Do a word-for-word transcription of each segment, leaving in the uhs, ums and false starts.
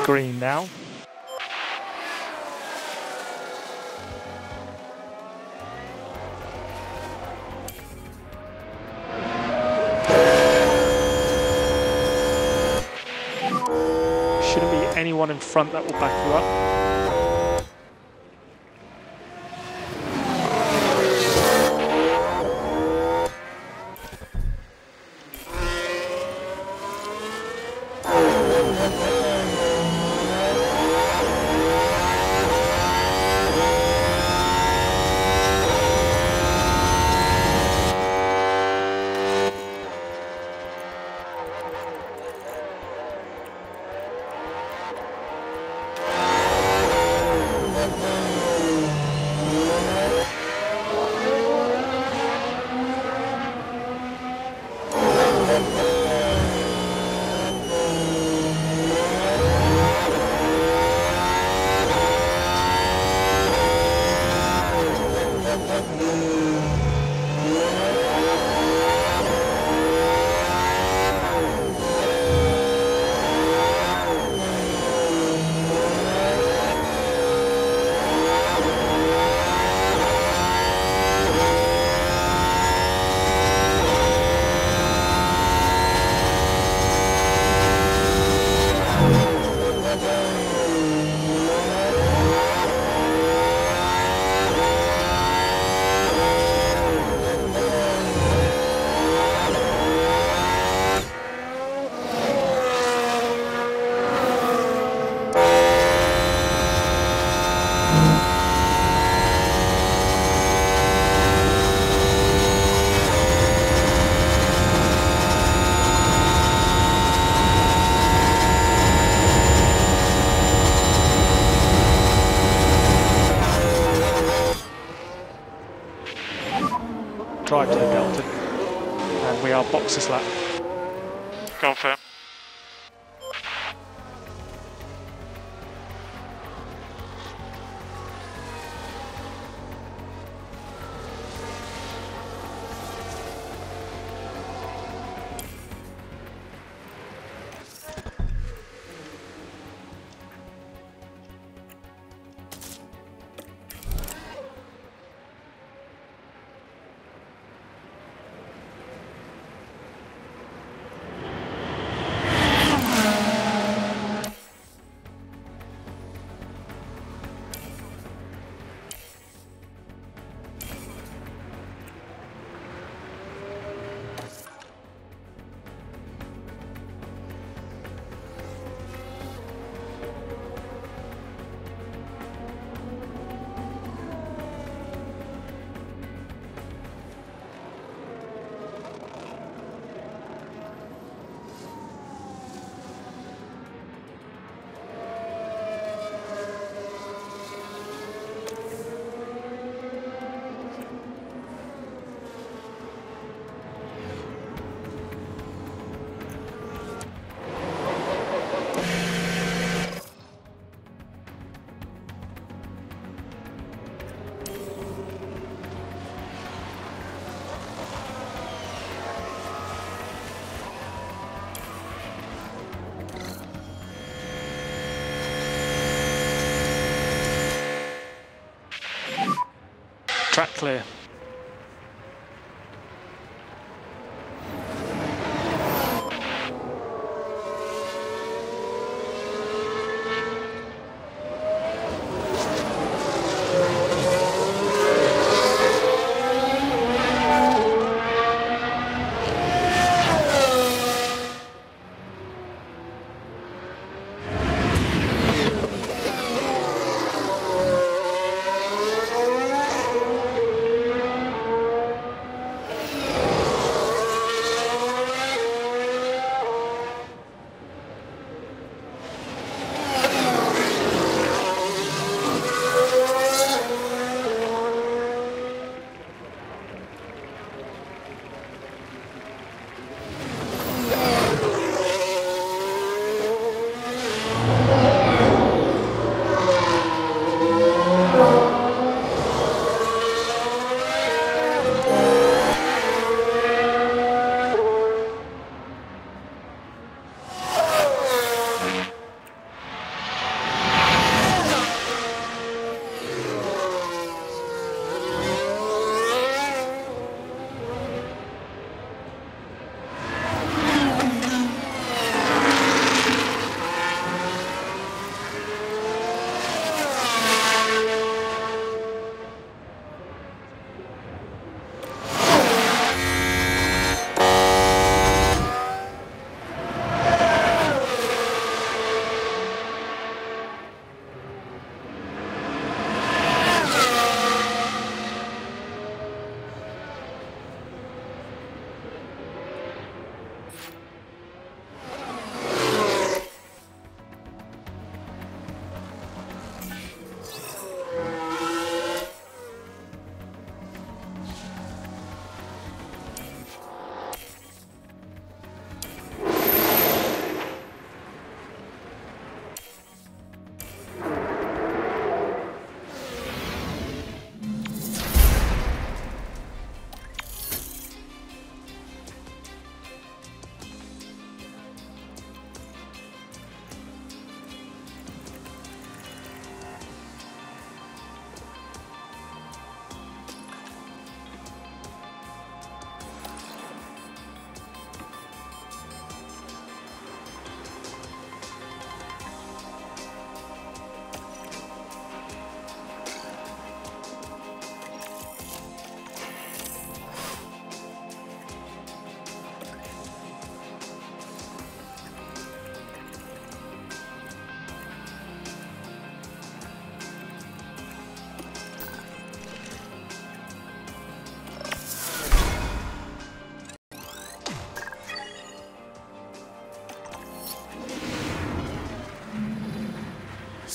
green now. Shouldn't be anyone in front that will back you up. Drive to the Delta, and we are boxes lap. Confirm. Track clear.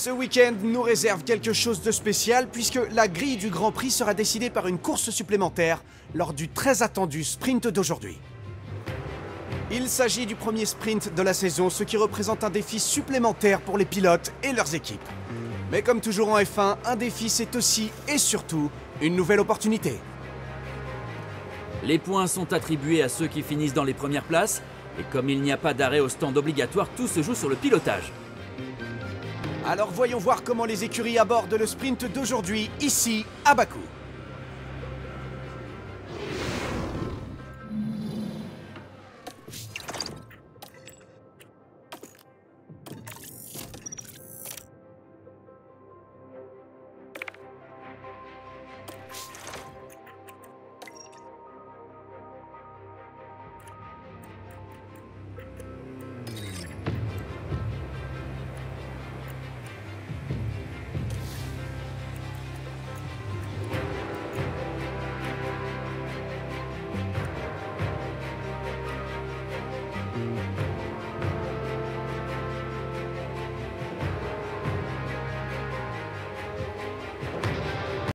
Ce week-end nous réserve quelque chose de spécial puisque la grille du Grand Prix sera décidée par une course supplémentaire lors du très attendu sprint d'aujourd'hui. Il s'agit du premier sprint de la saison, ce qui représente un défi supplémentaire pour les pilotes et leurs équipes. Mais comme toujours en F un, un défi c'est aussi et surtout une nouvelle opportunité. Les points sont attribués à ceux qui finissent dans les premières places, et comme il n'y a pas d'arrêt au stand obligatoire, tout se joue sur le pilotage. Alors voyons voir comment les écuries abordent le sprint d'aujourd'hui, ici à Bakou.